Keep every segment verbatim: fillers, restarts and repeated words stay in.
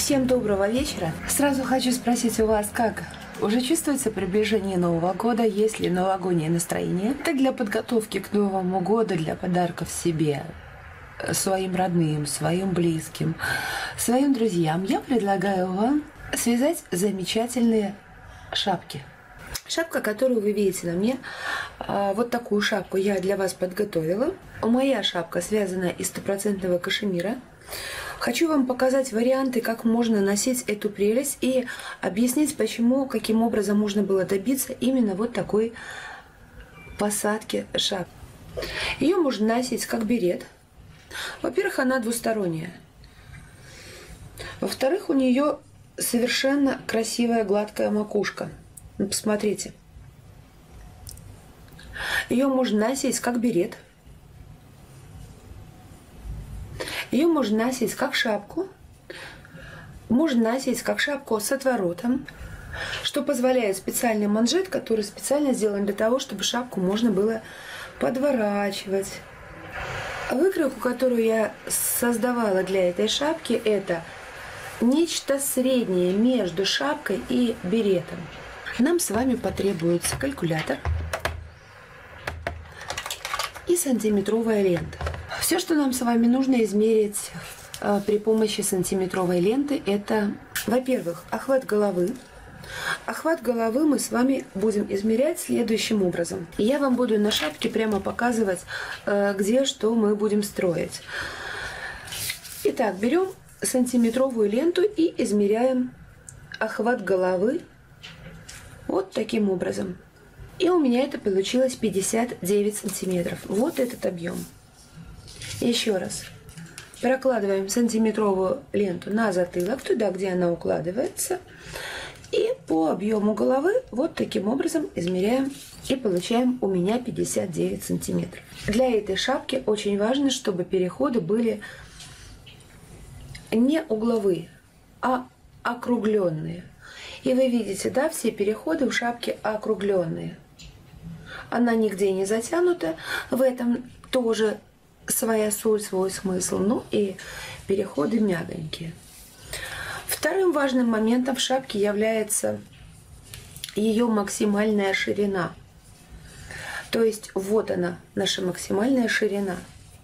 Всем доброго вечера. Сразу хочу спросить у вас, как? Уже чувствуется приближение Нового года? Есть ли новогоднее настроение? Так для подготовки к Новому году, для подарков себе, своим родным, своим близким, своим друзьям, я предлагаю вам связать замечательные шапки. Шапка, которую вы видите на мне, вот такую шапку я для вас подготовила. Моя шапка связана из стопроцентного кашемира. Хочу вам показать варианты, как можно носить эту прелесть и объяснить, почему, каким образом можно было добиться именно вот такой посадки шапки. Ее можно носить как берет. Во-первых, она двусторонняя. Во-вторых, у нее совершенно красивая гладкая макушка. Ну, посмотрите. Ее можно носить как берет. Ее можно носить как шапку. Можно носить как шапку с отворотом, что позволяет специальный манжет, который специально сделан для того, чтобы шапку можно было подворачивать. Выкройку, которую я создавала для этой шапки, это нечто среднее между шапкой и беретом. Нам с вами потребуется калькулятор и сантиметровая лента. Все, что нам с вами нужно измерить э, при помощи сантиметровой ленты, это, во-первых, охват головы. Охват головы мы с вами будем измерять следующим образом. И я вам буду на шапке прямо показывать, э, где что мы будем строить. Итак, берем сантиметровую ленту и измеряем охват головы вот таким образом. И у меня это получилось пятьдесят девять сантиметров. Вот этот объем. Еще раз. Прокладываем сантиметровую ленту на затылок, туда, где она укладывается. И по объему головы вот таким образом измеряем и получаем у меня пятьдесят девять сантиметров. Для этой шапки очень важно, чтобы переходы были не угловые, а округленные. И вы видите, да, все переходы у шапки округленные. Она нигде не затянута, в этом тоже своя соль, свой смысл, ну и переходы мягонькие. Вторым важным моментом в шапке является ее максимальная ширина. То есть вот она, наша максимальная ширина.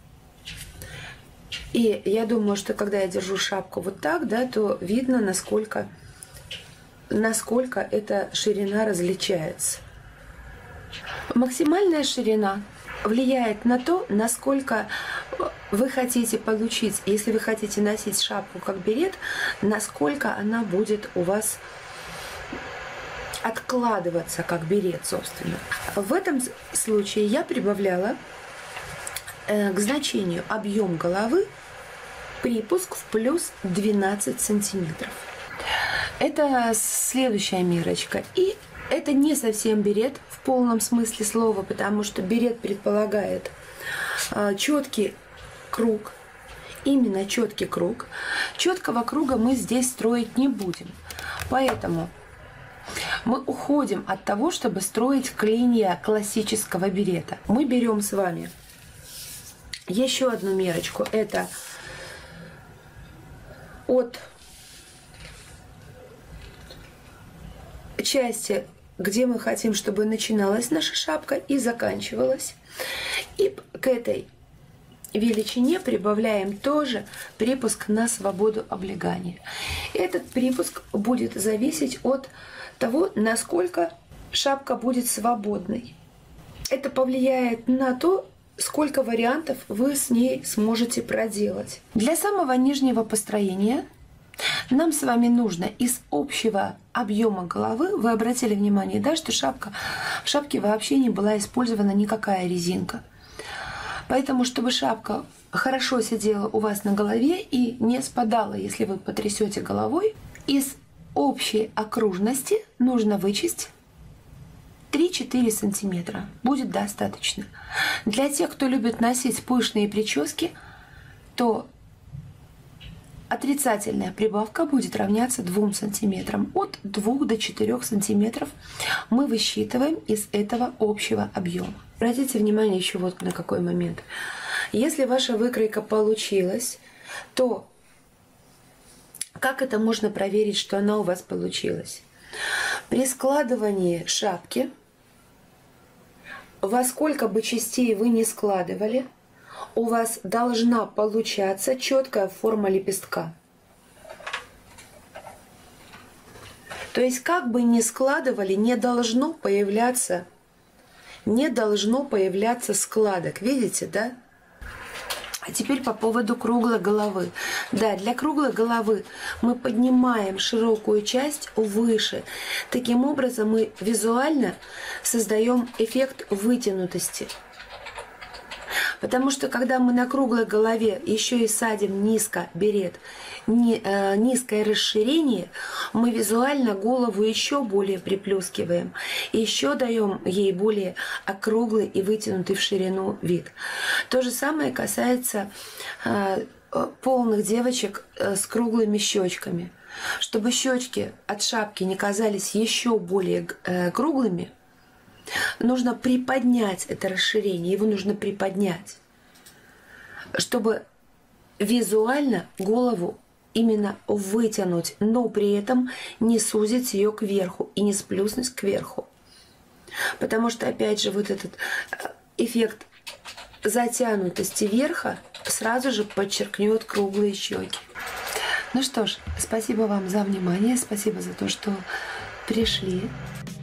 И я думаю, что когда я держу шапку вот так, да, то видно, насколько, насколько эта ширина различается. Максимальная ширина влияет на то, насколько вы хотите получить, если вы хотите носить шапку как берет, насколько она будет у вас откладываться как берет, собственно. В этом случае я прибавляла к значению объем головы припуск в плюс двенадцать сантиметров. Это следующая мерочка. И это не совсем берет в полном смысле слова, потому что берет предполагает а, четкий круг, именно четкий круг. Четкого круга мы здесь строить не будем. Поэтому мы уходим от того, чтобы строить клинья классического берета. Мы берем с вами еще одну мерочку. Это от части, где мы хотим, чтобы начиналась наша шапка и заканчивалась. И к этой величине прибавляем тоже припуск на свободу облегания. Этот припуск будет зависеть от того, насколько шапка будет свободной. Это повлияет на то, сколько вариантов вы с ней сможете проделать. Для самого нижнего построения нам с вами нужно из общего объема головы, вы обратили внимание, да, что шапка, в шапке вообще не была использована никакая резинка. Поэтому, чтобы шапка хорошо сидела у вас на голове и не спадала, если вы потрясете головой, из общей окружности нужно вычесть три-четыре сантиметра. Будет достаточно. Для тех, кто любит носить пышные прически, то отрицательная прибавка будет равняться двум сантиметрам. От двух до четырёх сантиметров мы высчитываем из этого общего объема. Обратите внимание еще вот на какой момент. Если ваша выкройка получилась, то Как это можно проверить, что она у вас получилась? При складывании шапки, во сколько бы частей вы ни складывали, у вас должна получаться четкая форма лепестка. То есть как бы ни складывали, не должно появляться, не должно появляться складок. Видите, да? А теперь по поводу круглой головы. Да, для круглой головы мы поднимаем широкую часть выше. Таким образом мы визуально создаем эффект вытянутости. Потому что когда мы на круглой голове еще и садим низко берет, ни, э, низкое расширение, мы визуально голову еще более приплюскиваем, еще даем ей более округлый и вытянутый в ширину вид. То же самое касается э, полных девочек э, с круглыми щечками. Чтобы щечки от шапки не казались еще более э, круглыми, нужно приподнять это расширение, его нужно приподнять, чтобы визуально голову именно вытянуть, но при этом не сузить ее кверху и не сплюснуть кверху. Потому что, опять же, вот этот эффект затянутости верха сразу же подчеркнет круглые щеки. Ну что ж, спасибо вам за внимание, спасибо за то, что пришли.